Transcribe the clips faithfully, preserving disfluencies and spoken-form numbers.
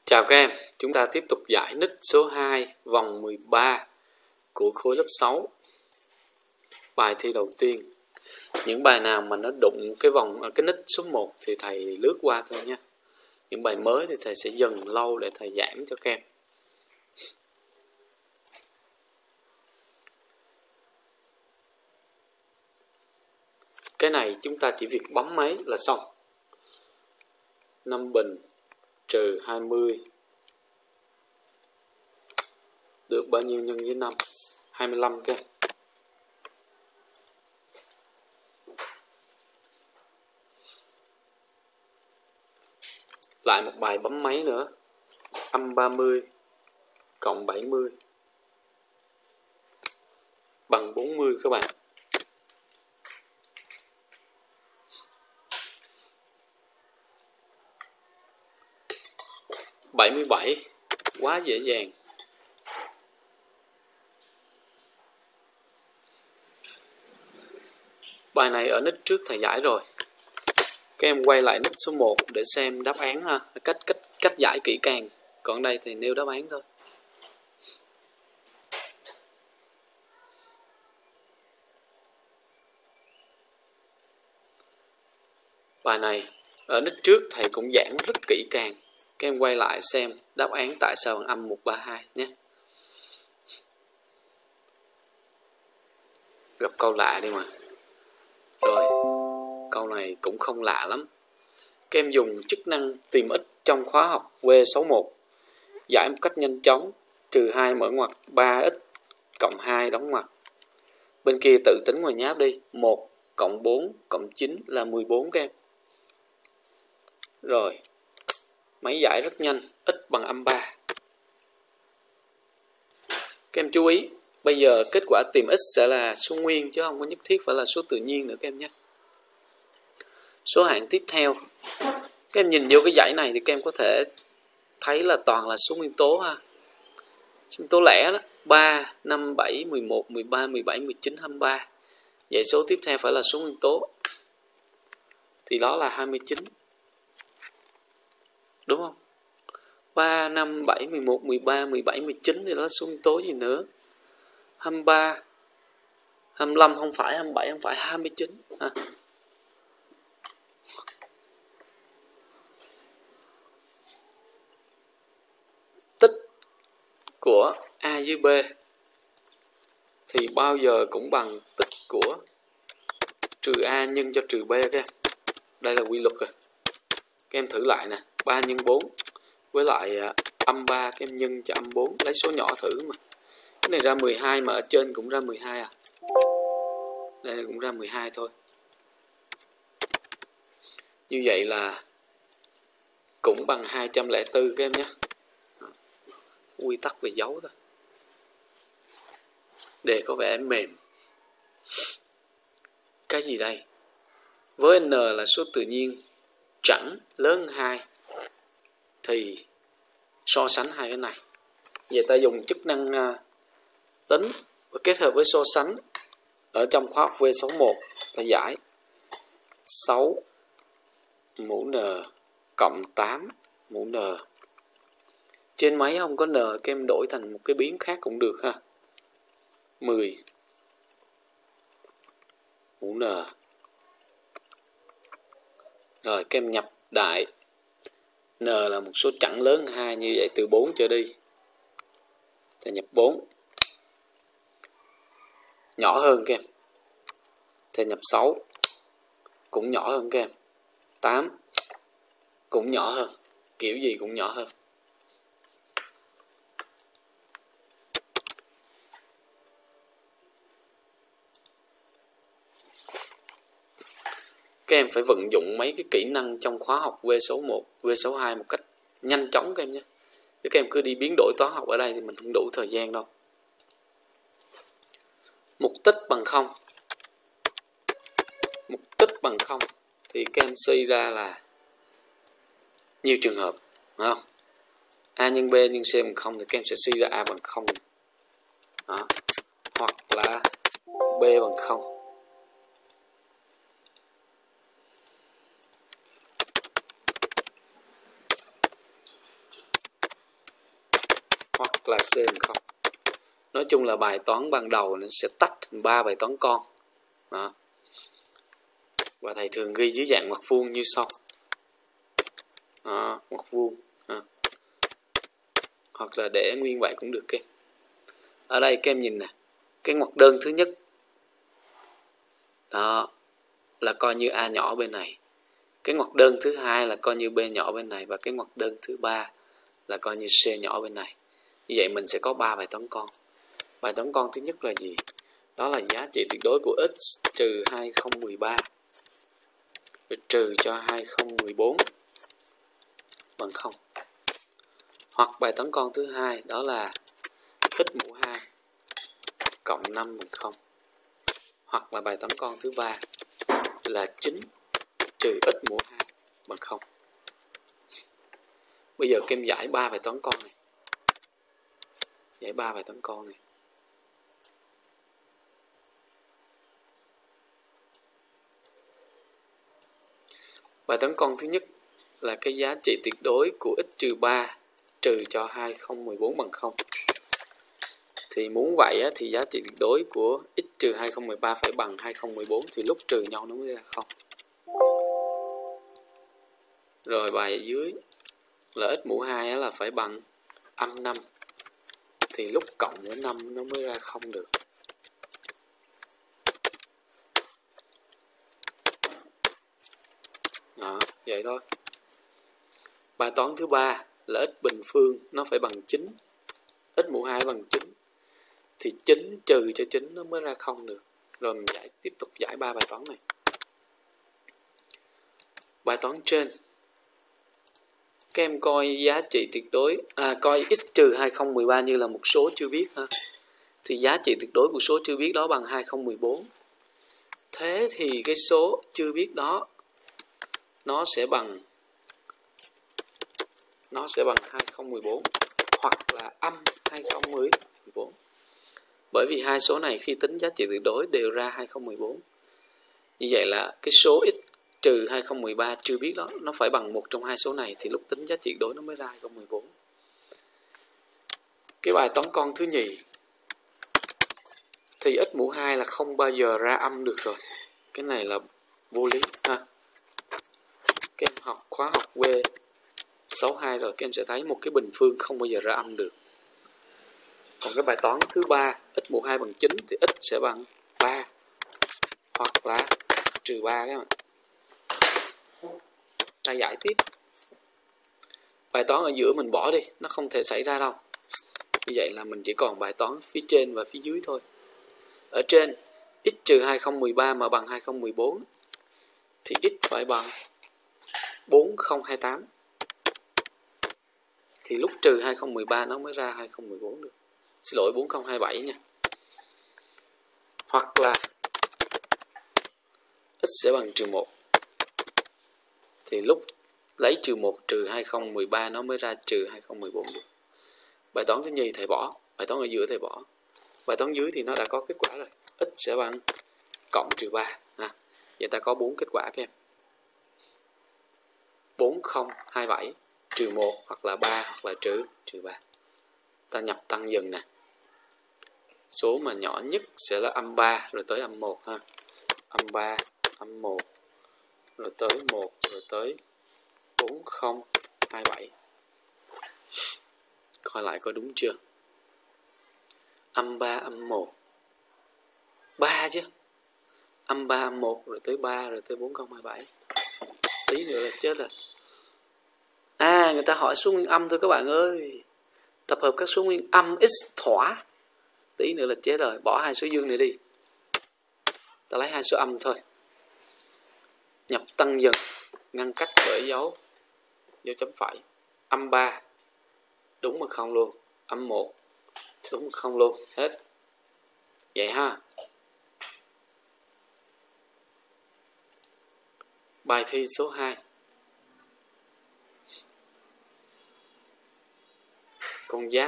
Chào các em, chúng ta tiếp tục giải nít số hai vòng mười ba của khối lớp sáu. Bài thi đầu tiên. Những bài nào mà nó đụng cái vòng cái nít số một thì thầy lướt qua thôi nha. Những bài mới thì thầy sẽ dừng lâu để thầy giảng cho các em. Cái này chúng ta chỉ việc bấm máy là xong. năm bình trừ hai mươi được bao nhiêu nhân với năm? hai mươi lăm các em. Lại một bài bấm máy nữa. Âm ba mươi cộng bảy mươi bằng bốn mươi các bạn. bảy mươi bảy quá dễ dàng. Bài này ở nít trước thầy giải rồi. Các em quay lại nít số một để xem đáp án ha, cách cách cách giải kỹ càng. Còn đây thì nêu đáp án thôi. Bài này ở nít trước thầy cũng giảng rất kỹ càng. Các em quay lại xem đáp án tại sao bằng âm một ba hai nhé. Gặp câu lạ đi mà. Rồi, câu này cũng không lạ lắm. Các em dùng chức năng tìm x trong khóa học V sáu mốt giải một cách nhanh chóng. Trừ hai mở ngoặc, ba x cộng hai đóng ngoặc. Bên kia tự tính ngoài nháp đi. một cộng bốn cộng chín là mười bốn các em. Rồi, máy giải rất nhanh, x bằng âm ba. Các em chú ý, bây giờ kết quả tìm x sẽ là số nguyên chứ không có nhất thiết phải là số tự nhiên nữa các em nhé. Số hạng tiếp theo, các em nhìn vô cái dãy này thì các em có thể thấy là toàn là số nguyên tố ha. Số nguyên tố lẻ đó, ba, năm, bảy, mười một, mười ba, mười bảy, mười chín, hai mươi ba. Vậy số tiếp theo phải là số nguyên tố. Thì đó là hai mươi chín. Đúng không? ba, năm, bảy, mười một, mười ba, mười bảy, mười chín thì đó là số nguyên tố gì nữa? hai mươi ba, hai mươi lăm không phải, hai mươi bảy không phải, hai mươi chín. À. Tích của A dưới B thì bao giờ cũng bằng tích của trừ A nhân cho trừ B các em. Đây là quy luật rồi. Các em thử lại nè. ba nhân bốn với lại âm ba các em nhân cho âm bốn. Lấy số nhỏ thử mà. Cái này ra mười hai mà ở trên cũng ra mười hai à. Đây cũng ra mười hai thôi. Như vậy là cũng bằng hai trăm lẻ bốn các em nhé. Quy tắc về dấu thôi. Đề có vẻ mềm. Cái gì đây? Với n là số tự nhiên chẳng lớn hơn hai thì so sánh hai cái này. Vậy ta dùng chức năng uh, tính và kết hợp với so sánh ở trong khóa học V sáu mốt ta giải sáu mũ n cộng tám mũ n. Trên máy không có n, các em đổi thành một cái biến khác cũng được ha. mười mũ n. Rồi các em nhập đại. N là một số chẵn lớn hơn hai, như vậy từ bốn trở đi. Ta nhập bốn. Nhỏ hơn các em. Ta nhập sáu. Cũng nhỏ hơn các em. tám. Cũng nhỏ hơn. Kiểu gì cũng nhỏ hơn. Các em phải vận dụng mấy cái kỹ năng trong khóa học V sáu mốt, V sáu hai một cách nhanh chóng các em nhé. Chứ các em cứ đi biến đổi toán học ở đây thì mình không đủ thời gian đâu. Mục tích bằng không. Mục tích bằng không thì các em suy ra là nhiều trường hợp, phải không? A nhân B nhân C bằng không thì các em sẽ suy ra A bằng không. Đó. Hoặc là B bằng không. hoặc là C bằng không. Nói chung là bài toán ban đầu nó sẽ tách thành ba bài toán con. Đó. Và thầy thường ghi dưới dạng ngoặc vuông như sau. Đó, ngoặc vuông. Đó. Hoặc là để nguyên vậy cũng được các em. Ở đây các em nhìn nè, cái ngoặc đơn thứ nhất đó là coi như A nhỏ bên này, cái ngoặc đơn thứ hai là coi như B nhỏ bên này, và cái ngoặc đơn thứ ba là coi như C nhỏ bên này. Như vậy mình sẽ có ba bài toán con. Bài toán con thứ nhất là gì? Đó là giá trị tuyệt đối của x trừ hai không một ba trừ cho hai không một bốn bằng không. Hoặc bài toán con thứ hai đó là x mũ hai cộng năm bằng không. Hoặc là bài toán con thứ ba là chín trừ x mũ hai bằng không. Bây giờ kem giải ba bài toán con này. Giải ba bài toán con này. Bài toán con thứ nhất là cái giá trị tuyệt đối của x trừ ba trừ cho hai không một bốn bằng không. Thì muốn vậy á, thì giá trị tuyệt đối của x trừ hai không một ba phải bằng hai không một bốn, thì lúc trừ nhau nó mới ra không. Rồi bài ở dưới là x mũ hai á, là phải bằng âm năm, thì lúc cộng với năm nó mới ra không được. Đó, vậy thôi. Bài toán thứ ba là x bình phương nó phải bằng chín, x mũ hai bằng chín, thì chín trừ cho chín nó mới ra không được. Rồi mình giải tiếp tục giải ba bài toán này. Bài toán trên các em coi giá trị tuyệt đối à, coi x trừ hai không một ba như là một số chưa biết ha. Thì giá trị tuyệt đối của số chưa biết đó bằng hai không một bốn. Thế thì cái số chưa biết đó nó sẽ bằng nó sẽ bằng hai không một bốn hoặc là âm hai không một bốn. Bởi vì hai số này khi tính giá trị tuyệt đối đều ra hai không một bốn. Như vậy là cái số x trừ hai không một ba chưa biết đó nó phải bằng một trong hai số này, thì lúc tính giá trị tuyệt đối nó mới ra hai không một bốn. Cái bài toán con thứ nhì thì x mũ hai là không bao giờ ra âm được rồi. Cái này là vô lý ha. Các em học khóa học V sáu hai rồi, các em sẽ thấy một cái bình phương không bao giờ ra âm được. Còn cái bài toán thứ ba, x mũ hai bằng chín thì x sẽ bằng ba hoặc là trừ ba các bạn. Ta giải tiếp. Bài toán ở giữa mình bỏ đi, nó không thể xảy ra đâu. Như vậy là mình chỉ còn bài toán phía trên và phía dưới thôi. Ở trên x trừ hai không một ba mà bằng hai không một bốn thì x phải bằng bốn không hai tám. Thì lúc trừ hai không một ba nó mới ra hai không một bốn được. Xin lỗi, bốn không hai bảy nha. Hoặc là x sẽ bằng trừ một. Thì lúc lấy trừ một trừ hai không một ba nó mới ra trừ hai không một bốn được. Bài toán thứ nhì thầy bỏ, bài toán ở giữa thầy bỏ. Bài toán dưới thì nó đã có kết quả rồi. X sẽ bằng cộng trừ ba. À, vậy ta có bốn kết quả các em. bốn không hai bảy, trừ một hoặc là ba hoặc là trừ trừ ba. Ta nhập tăng dần nè. Số mà nhỏ nhất sẽ là âm ba rồi tới âm một ha. Âm ba, âm một, rồi tới một, rồi tới bốn không hai bảy. Coi lại có đúng chưa? Âm ba, âm một. ba chứ. Âm ba, âm một, rồi tới ba, rồi tới bốn không hai bảy. Tí nữa là chết rồi. À, người ta hỏi số nguyên âm thôi các bạn ơi. Tập hợp các số nguyên âm x thỏa. Tí nữa là chết rồi. Bỏ hai số dương này đi. Ta lấy hai số âm thôi. Nhập tăng dần. Ngăn cách bởi dấu dấu chấm phẩy. Âm ba đúng mà không luôn. Âm một đúng mà không luôn. Hết. Vậy ha. Bài thi số hai. Con giáp,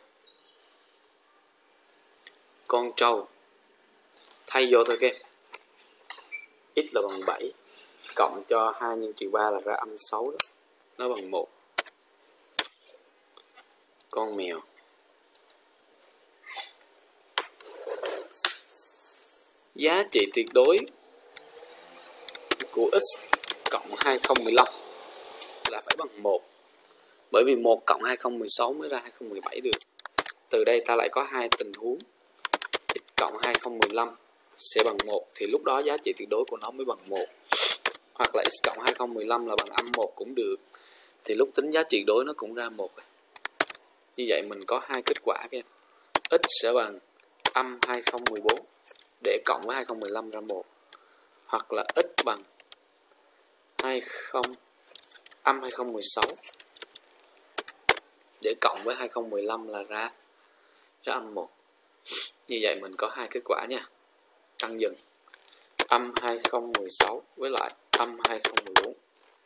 con trâu. Thay vô thôi các em. X là bằng bảy. Cộng cho hai nhân trừ ba là ra âm sáu đó. Nó bằng một. Con mèo. giá trị tuyệt đối của x cộng hai không một lăm là phải bằng một. Bởi vì một cộng hai không một sáu mới ra hai không một bảy được. Từ đây ta lại có hai tình huống. X cộng hai không một lăm sẽ bằng một thì lúc đó giá trị tuyệt đối của nó mới bằng một. Hoặc là x cộng hai không một lăm là bằng âm một cũng được. Thì lúc tính giá trị tuyệt đối nó cũng ra một. Như vậy mình có hai kết quả các em. X sẽ bằng âm hai không một bốn để cộng với hai không một lăm ra một. Hoặc là x bằng hai mươi âm hai không một sáu để cộng với hai không một lăm là ra ra âm một. Như vậy mình có hai kết quả nha. Tăng dần âm hai không một sáu với lại âm hai không một bốn.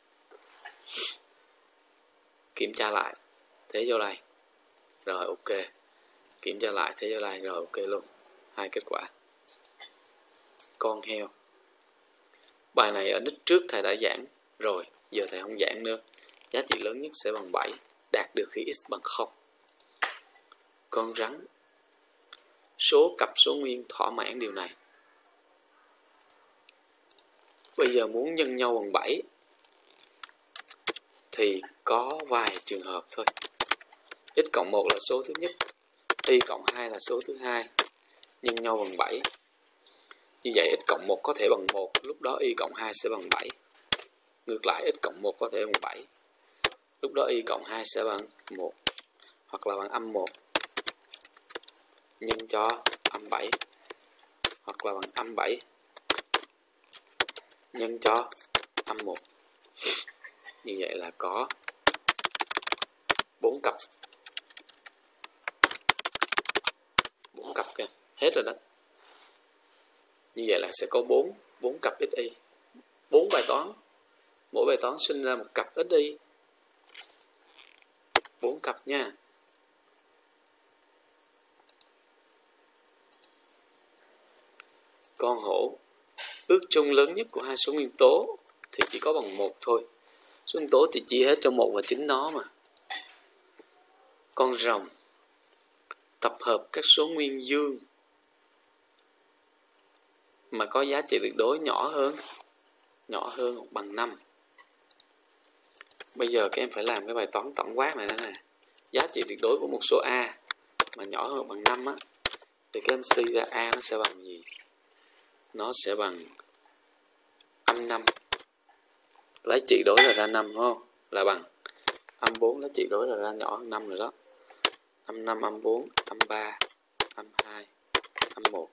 Kiểm tra lại thế vô đây. Rồi ok. Kiểm tra lại thế vô đây. Rồi ok luôn. Hai kết quả. Con heo. Bài này ở nick trước thầy đã giảng rồi. Giờ thầy không giảng nữa. Giá trị lớn nhất sẽ bằng bảy. Đạt được khi x bằng không. Con rắn. Số cặp số nguyên thỏa mãn điều này. Bây giờ muốn nhân nhau bằng bảy thì có vài trường hợp thôi. X cộng một là số thứ nhất, y cộng hai là số thứ hai. Nhân nhau bằng bảy. Như vậy x cộng một có thể bằng một, lúc đó y cộng hai sẽ bằng bảy. Ngược lại x cộng một có thể bằng bảy, lúc đó y cộng hai sẽ bằng một. Hoặc là bằng âm một nhân cho âm bảy. Hoặc là bằng âm bảy nhân cho âm một. Như vậy là có bốn cặp. bốn cặp kìa. Hết rồi đó. Như vậy là sẽ có bốn, bốn cặp xy. bốn bài toán. Mỗi bài toán sinh ra một cặp xy. bốn cặp nha. Con hổ. Ước chung lớn nhất của hai số nguyên tố thì chỉ có bằng một thôi. Số nguyên tố thì chia hết cho một và chính nó mà. Con rồng. Tập hợp các số nguyên dương mà có giá trị tuyệt đối nhỏ hơn nhỏ hơn hoặc bằng năm. Bây giờ các em phải làm cái bài toán tổng quát này nè. Giá trị tuyệt đối của một số A mà nhỏ hơn bằng năm á, thì các em suy ra A nó sẽ bằng gì? Nó sẽ bằng âm năm. Lấy trị đối là ra năm đúng không? Là bằng âm bốn, lấy trị đối là ra nhỏ hơn năm rồi đó. Âm năm, âm bốn, âm ba, âm hai, âm một.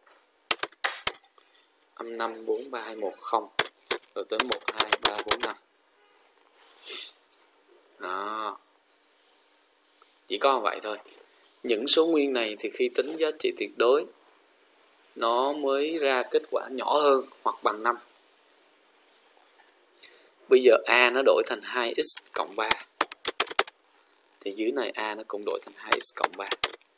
Âm năm, bốn, ba, hai, một, không. Rồi tới một, hai, ba, bốn, năm. Đó. Chỉ có vậy thôi. Những số nguyên này thì khi tính giá trị tuyệt đối nó mới ra kết quả nhỏ hơn hoặc bằng năm. Bây giờ A nó đổi thành hai x cộng ba. Thì dưới này A nó cũng đổi thành hai x cộng ba.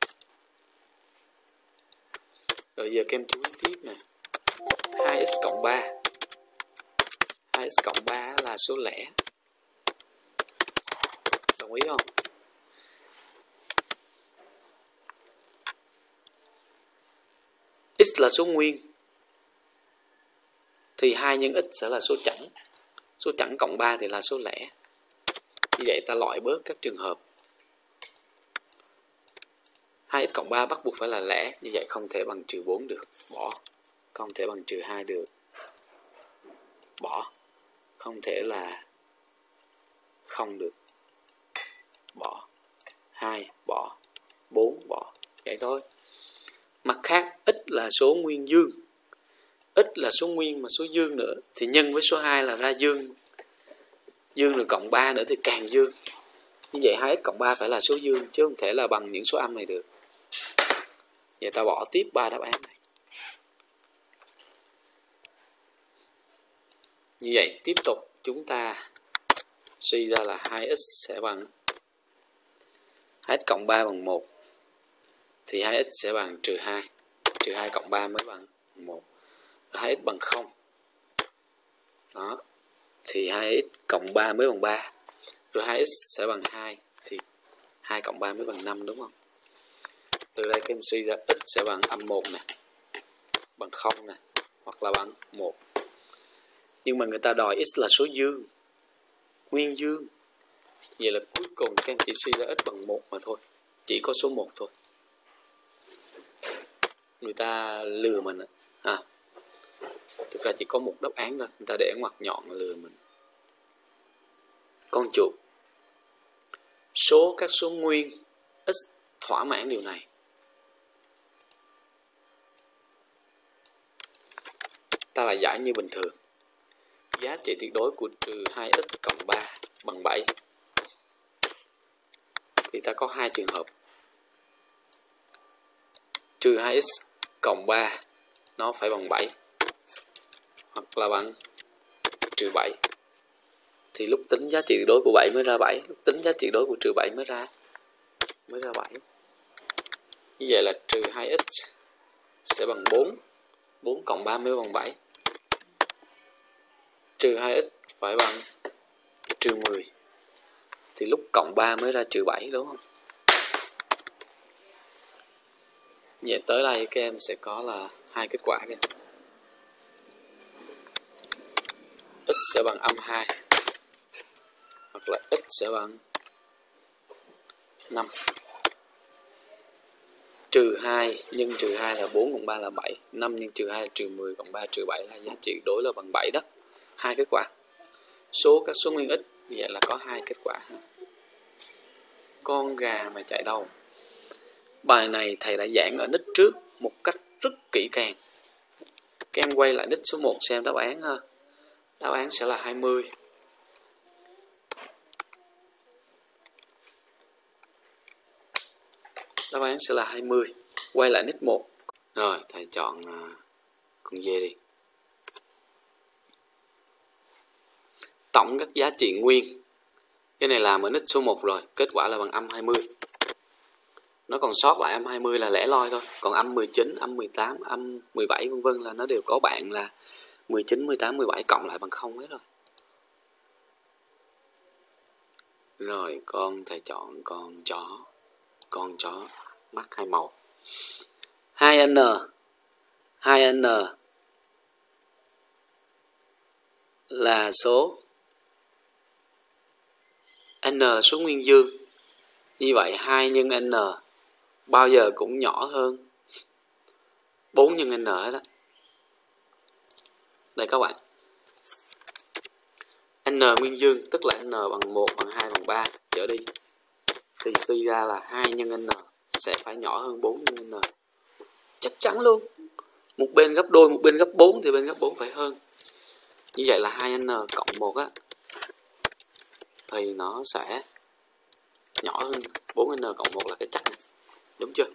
Rồi giờ các em chú ý tiếp nè. hai x cộng ba. hai x cộng ba là số lẻ. Đồng ý không? X là số nguyên. Thì hai nhân x sẽ là số chẵn. Số chẵn cộng ba thì là số lẻ. Như vậy ta loại bớt các trường hợp. hai x cộng ba bắt buộc phải là lẻ. Như vậy không thể bằng trừ bốn được. Bỏ. Không thể bằng trừ hai được. Bỏ. Không thể là không được. Bỏ. hai bỏ. bốn bỏ. Vậy thôi. Mặt khác, x là số nguyên dương. X là số nguyên mà số dương nữa. Thì nhân với số hai là ra dương. Dương rồi cộng ba nữa thì càng dương. Như vậy hai x cộng ba phải là số dương. Chứ không thể là bằng những số âm này được. Vậy ta bỏ tiếp ba đáp án này. Như vậy tiếp tục chúng ta suy ra là hai x sẽ bằng hai x cộng ba bằng một. Thì hai x sẽ bằng trừ hai. Trừ hai cộng ba mới bằng một. hai x bằng không. Đó. Thì hai x cộng ba mới bằng ba. Rồi hai x sẽ bằng hai. Thì hai cộng ba mới bằng năm đúng không? Từ đây các em suy ra x sẽ bằng âm một nè. Bằng không nè. hoặc là bằng một. Nhưng mà người ta đòi x là số dương, nguyên dương. Vậy là cuối cùng các em chỉ suy ra x bằng một mà thôi. Chỉ có số một thôi. Người ta lừa mình à. Thực ra chỉ có một đáp án thôi. Người ta để ngoặc nhọn lừa mình. Con chuột. Số các số nguyên x thỏa mãn điều này. Ta lại giải như bình thường. Giá trị tuyệt đối của trừ hai x cộng ba bằng bảy. Thì ta có hai trường hợp. Trừ hai x cộng ba nó phải bằng bảy. Hoặc là bằng trừ bảy. Thì lúc tính giá trị tuyệt đối của bảy mới ra bảy. Lúc tính giá trị tuyệt đối của trừ bảy mới ra mới ra bảy. Như vậy là trừ hai x sẽ bằng bốn. bốn cộng ba mới bằng bảy. Trừ hai x phải bằng trừ mười. Thì lúc cộng ba mới ra trừ bảy, đúng không? Vậy tới đây các em sẽ có là hai kết quả kìa. X sẽ bằng âm hai. Hoặc là x sẽ bằng năm. Trừ hai nhân trừ hai là bốn cộng ba là bảy. năm nhân trừ hai là trừ mười cộng ba trừ bảy là giá trị đối là bằng bảy đó. Hai kết quả. Số các số nguyên x vậy là có hai kết quả. Con gà mà chạy đâu? Bài này thầy đã giảng ở nick trước một cách rất kỹ càng. Các em quay lại nick số một xem đáp án ha. Đáp án sẽ là hai mươi. Đáp án sẽ là hai mươi. Quay lại nick một. Rồi, thầy chọn uh, con dê đi. Tổng các giá trị nguyên. Cái này làm ở nick số một rồi. Kết quả là bằng âm hai mươi. Nó còn sót lại âm hai mươi là lẻ loi thôi. Còn âm mười chín, âm mười tám, âm mười bảy vân vân là nó đều có bạn là mười chín, mười tám, mười bảy cộng lại bằng không hết rồi. Rồi con thầy chọn con chó. Con chó mắt hai màu. hai n hai n là số n là số nguyên dương. Như vậy hai nhân n bao giờ cũng nhỏ hơn bốn nhân n hết đó. Đây các bạn. N nguyên dương tức là n bằng một, bằng hai, bằng ba trở đi. Thì suy ra là hai nhân n sẽ phải nhỏ hơn bốn nhân n. Chắc chắn luôn. Một bên gấp đôi, một bên gấp bốn thì bên gấp bốn phải hơn. Như vậy là hai n cộng một á thì nó sẽ nhỏ hơn bốn n cộng một là cái chắc này. Đúng chưa?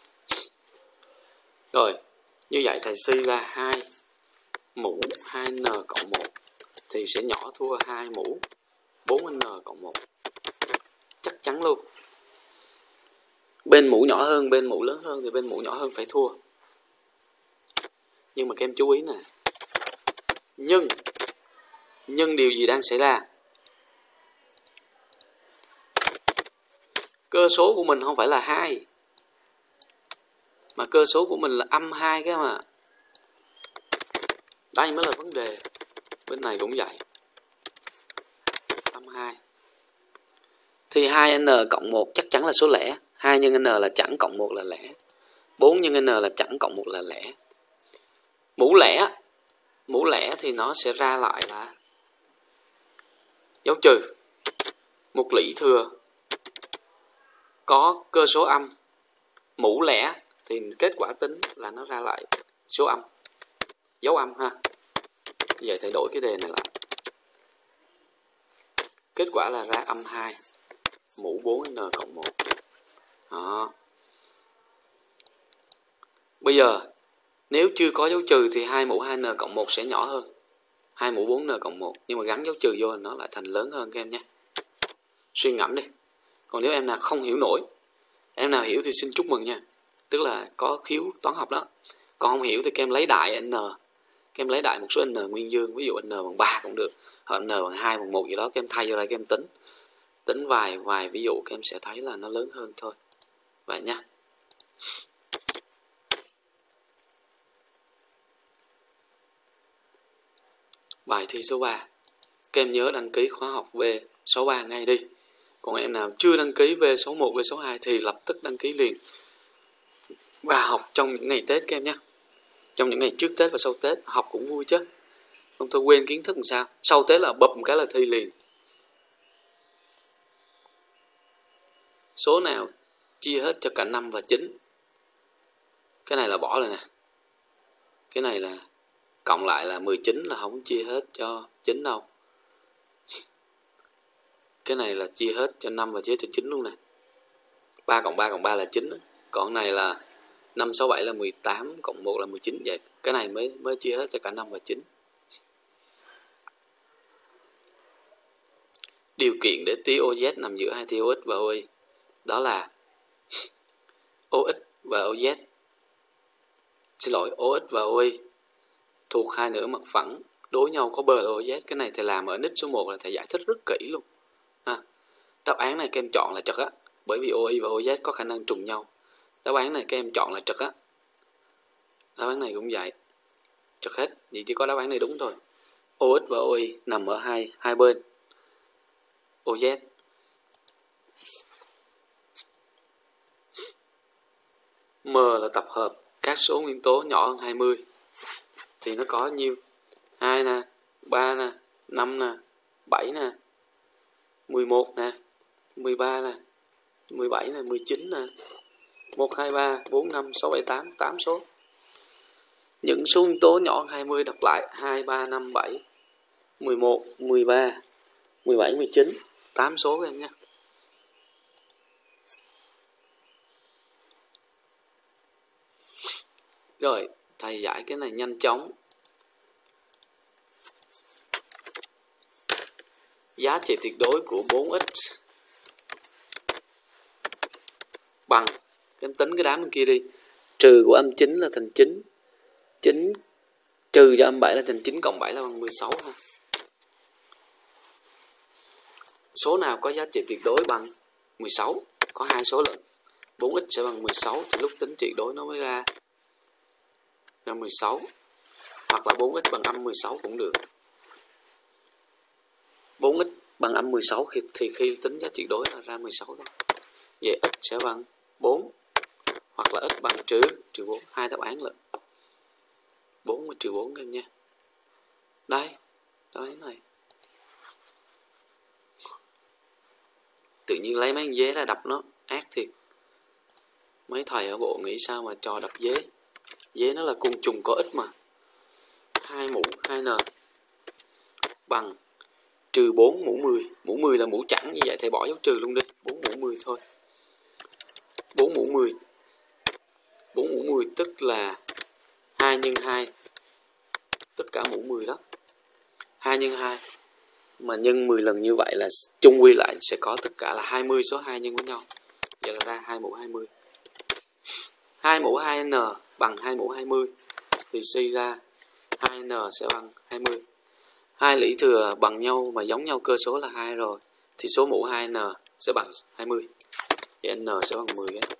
Rồi, như vậy thầy suy ra hai mũ hai n cộng một thì sẽ nhỏ thua hai mũ bốn n cộng một. Chắc chắn luôn. Bên mũ nhỏ hơn, bên mũ lớn hơn thì bên mũ nhỏ hơn phải thua. Nhưng mà các em chú ý nè. Nhưng Nhưng điều gì đang xảy ra? Cơ số của mình không phải là hai. Mà cơ số của mình là âm hai cái mà. Đây mới là vấn đề. Bên này cũng vậy. Âm hai. Thì hai n cộng một chắc chắn là số lẻ. hai nhân n là chẳng cộng một là lẻ. bốn nhân n là chẳng cộng một là lẻ. Mũ lẻ. Mũ lẻ thì nó sẽ ra lại là dấu trừ. Một lũy thừa có cơ số âm. Mũ lẻ thì kết quả tính là nó ra lại số âm. Dấu âm ha. Vậy thầy đổi cái đề này lại. Kết quả là ra âm hai. Mũ bốn n cộng một. Đó. Bây giờ nếu chưa có dấu trừ thì hai mũ hai n cộng một sẽ nhỏ hơn hai mũ bốn n cộng một. Nhưng mà gắn dấu trừ vô nó lại thành lớn hơn các em nhé. Suy ngẫm đi. Còn nếu em nào không hiểu nổi, em nào hiểu thì xin chúc mừng nha. Tức là có khiếu toán học đó. Còn không hiểu thì các em lấy đại n. Các em lấy đại một số n nguyên dương. Ví dụ n bằng ba cũng được. Hoặc n bằng hai, bằng một gì đó. Các em thay vô đây các em tính. Tính vài vài ví dụ các em sẽ thấy là nó lớn hơn thôi. Vậy nha. bài thi số ba. Các em nhớ đăng ký khóa học V số ba ngay đi. Còn em nào chưa đăng ký V số một, V số hai thì lập tức đăng ký liền và học trong những ngày Tết các em nhé. Trong những ngày trước Tết và sau Tết học cũng vui chứ. Không thôi quên kiến thức làm sao. Sau Tết là bập một cái là thi liền. Số nào chia hết cho cả năm và chín? Cái này là bỏ rồi nè. Cái này là cộng lại là mười chín, là không chia hết cho chín đâu. Cái này là chia hết cho năm và chia cho chín luôn nè. ba cộng ba cộng ba là chín. Còn này là năm, sáu, bảy là mười tám, cộng một là mười chín. Vậy cái này mới mới chia hết cho cả năm và chín. Điều kiện để tia OZ nằm giữa hai tia OX và OY đó là OX và OZ. Xin lỗi, OX và OY thuộc hai nửa mặt phẳng đối nhau có bờ là OZ. Cái này thầy làm ở nick số một là thầy giải thích rất kỹ luôn. Ha. Đáp án này các em chọn là trật á, bởi vì OY và OZ có khả năng trùng nhau. Đáp án này các em chọn là trật á. Đáp án này cũng vậy, trật hết. Vậy chỉ có đáp án này đúng thôi. OX và OY nằm ở hai hai bên OZ. M là tập hợp các số nguyên tố nhỏ hơn hai mươi. Thì nó có nhiêu? hai nè, ba nè, năm nè, bảy nè, mười một nè, mười ba nè, mười bảy nè, mười chín nè, một, hai, ba, bốn, năm, sáu, bảy, tám, tám số. Những số nguyên tố nhỏ hơn hai mươi đọc lại hai, ba, năm, bảy, mười một, mười ba, mười bảy, mười chín, tám số các em nhé. Rồi, thầy giải cái này nhanh chóng. Giá trị tuyệt đối của bốn x bằng, em tính cái đám bên kia đi. Trừ của âm chín là thành chín. chín trừ cho âm bảy là thành chín, cộng bảy là bằng mười sáu ha. Số nào có giá trị tuyệt đối bằng mười sáu? Có hai số lận. bốn x sẽ bằng mười sáu thì lúc tính tuyệt đối nó mới ra ra mười sáu. Hoặc là bốn x bằng âm mười sáu cũng được. bốn x bằng âm mười sáu thì, thì khi tính giá tuyệt đối là ra mười sáu thôi. Vậy x sẽ bằng bốn hoặc là x bằng trừ trừ bốn, hai đáp án lận. bốn và trừ bốn em nha. Đây, đáp án này. Tự nhiên lấy mấy con dế ra đập nó, ác thiệt. Mấy thầy ở bộ nghĩ sao mà cho đập dế. Dế nó là côn trùng có ích mà. hai mũ hai n bằng trừ bốn mũ mười. Mũ mười là mũ chẵn, như vậy thầy bỏ dấu trừ luôn đi. bốn mũ mười thôi. bốn mũ mười. bốn mũ mười tức là hai nhân hai. Tất cả mũ mười đó. hai nhân hai. Mà nhân mười lần như vậy là chung quy lại sẽ có tất cả là hai mươi số hai nhân với nhau. Vậy là ra hai mũ hai mươi. hai mũ hai n bằng hai mũ hai mươi. Thì suy ra hai n sẽ bằng hai mươi. Hai lũy thừa bằng nhau mà giống nhau cơ số là hai rồi. Thì số mũ hai n sẽ bằng hai mươi. Vậy n sẽ bằng mười ấy.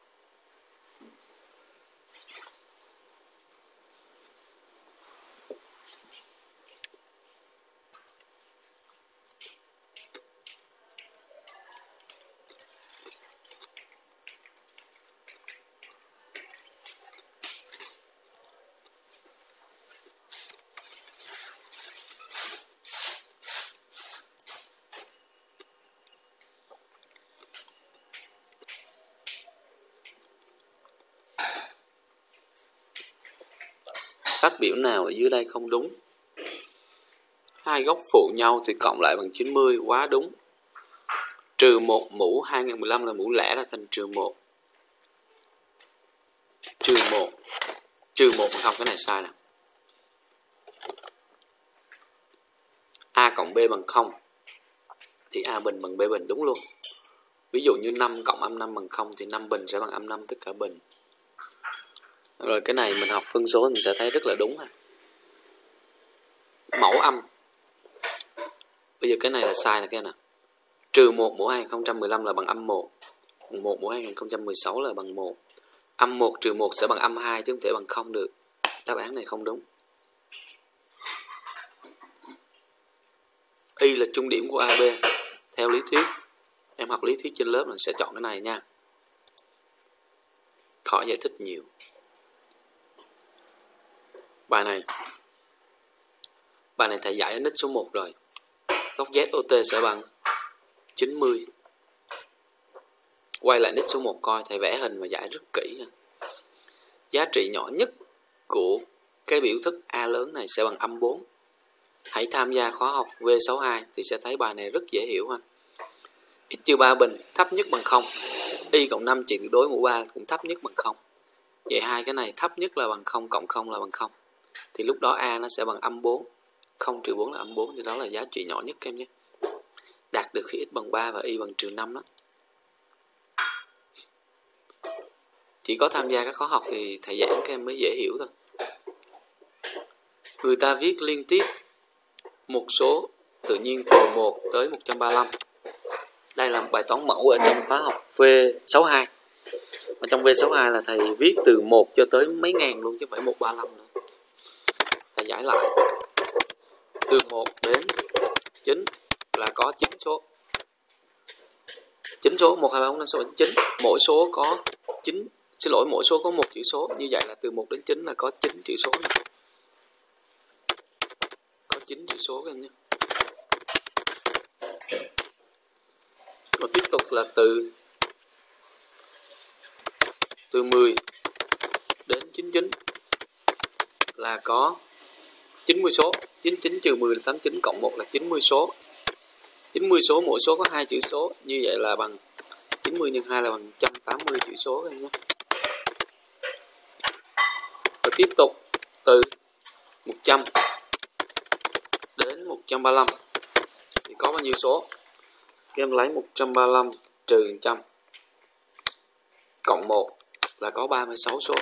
Phát biểu nào ở dưới đây không đúng? Hai góc phụ nhau thì cộng lại bằng chín mươi, quá đúng. Trừ một mũ hai nghìn mười lăm là mũ lẻ, là thành trừ một. Trừ một. Trừ một không, cái này sai nè. A cộng B bằng không. Thì A bình bằng B bình, đúng luôn. Ví dụ như năm cộng âm năm bằng không thì năm bình sẽ bằng âm năm tất cả bình. Rồi cái này mình học phân số mình sẽ thấy rất là đúng ha. Mẫu âm. Bây giờ cái này là sai là cái nào? Trừ một mũ hai nghìn không trăm mười lăm là bằng âm một. một mũ hai nghìn không trăm mười sáu là bằng một. Âm một trừ một sẽ bằng âm hai chứ không thể bằng không được. Đáp án này không đúng. là trung điểm của a bê. Theo lý thuyết, em học lý thuyết trên lớp là sẽ chọn cái này nha. Khỏi giải thích nhiều. Bài này Bài này thầy giải ở nít số một rồi. Góc Z O T sẽ bằng chín mươi. Quay lại nít số một coi, thầy vẽ hình và giải rất kỹ nha. Giá trị nhỏ nhất của cái biểu thức A lớn này sẽ bằng âm bốn. Hãy tham gia khóa học V sáu hai thì sẽ thấy bài này rất dễ hiểu ha. X trừ ba bình thấp nhất bằng không. Y cộng năm trị tuyệt đối mũ ba cũng thấp nhất bằng không. Vậy hai cái này thấp nhất là bằng không, cộng không là bằng không. Thì lúc đó A nó sẽ bằng âm bốn. không trừ bốn là âm bốn, thì đó là giá trị nhỏ nhất các em nhé. Đạt được khi x bằng ba và y bằng trừ năm đó. Chỉ có tham gia các khóa học thì thầy giảng các em mới dễ hiểu thôi. Người ta viết liên tiếp một số tự nhiên từ một tới một trăm ba mươi lăm. Đây là bài toán mẫu ở trong khóa học V sáu hai. Mà trong V sáu hai là thầy viết từ một cho tới mấy ngàn luôn chứ không phải một trăm ba mươi lăm nữa. Thầy giải lại. Từ một đến chín là có chín số. chín số, một, hai, ba, bốn, năm, sáu, bảy, chín. Mỗi số có chín, xin lỗi, mỗi số có một chữ số. Như vậy là từ một đến chín là có chín chữ số. Có chín chữ số các em nhé. Và tiếp tục là từ từ mười đến chín mươi chín là có chín mươi số. chín mươi chín trừ mười là tám mươi chín, cộng một là chín mươi số. chín mươi số, mỗi số có hai chữ số. Như vậy là bằng chín mươi nhân hai là bằng một trăm tám mươi chữ số các em nhé. Và tiếp tục từ một trăm đến một trăm ba mươi lăm thì có bao nhiêu số? Các em lấy một trăm ba mươi lăm trừ một trăm cộng một là có ba mươi sáu số.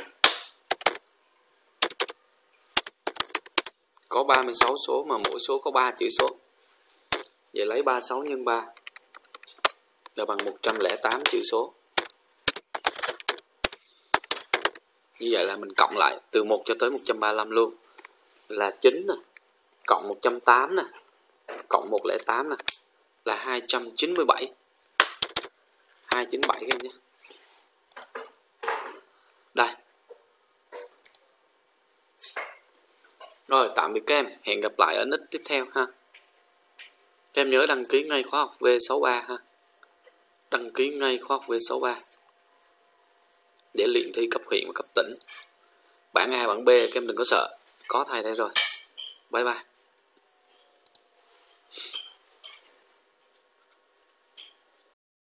Có ba mươi sáu số mà mỗi số có ba chữ số. Vậy lấy ba mươi sáu nhân ba là bằng một trăm lẻ tám chữ số. Như vậy là mình cộng lại từ một cho tới một trăm ba mươi lăm luôn. Là chín nè, cộng một trăm tám nè, cộng một trăm lẻ tám nè, là hai trăm chín mươi bảy. hai trăm chín mươi bảy các em nhé. Đây. Rồi, tạm biệt các em. Hẹn gặp lại ở nick tiếp theo ha. Các em nhớ đăng ký ngay khóa học V sáu ba ha. Đăng ký ngay khóa học V sáu ba để luyện thi cấp huyện và cấp tỉnh. Bảng A, bảng B các em đừng có sợ. Có thầy đây rồi. Bye bye.